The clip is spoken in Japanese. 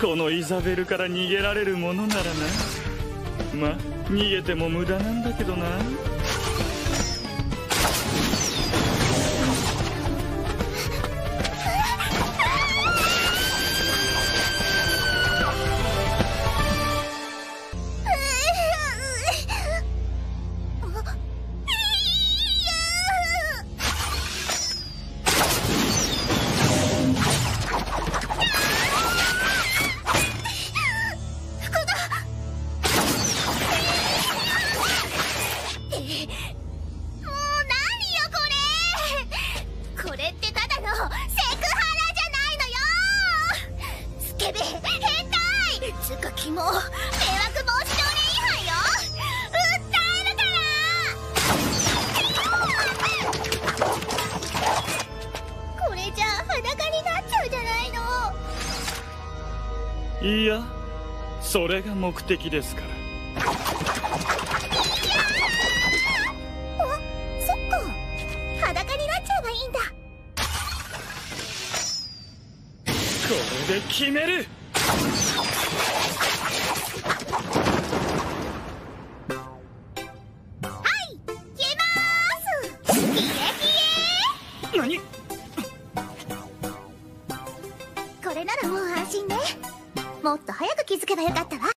このイザベルから逃げられるものならな。ま、逃げても無駄なんだけどな。 もう迷惑防止条例違反よ。訴えるからこれじゃ裸になっちゃうじゃないの。 いや、それが目的ですから。 あ、そっか、裸になっちゃえばいいんだ。 これで決める。何？ これならもう安心ね。もっと早く気づけばよかったわ。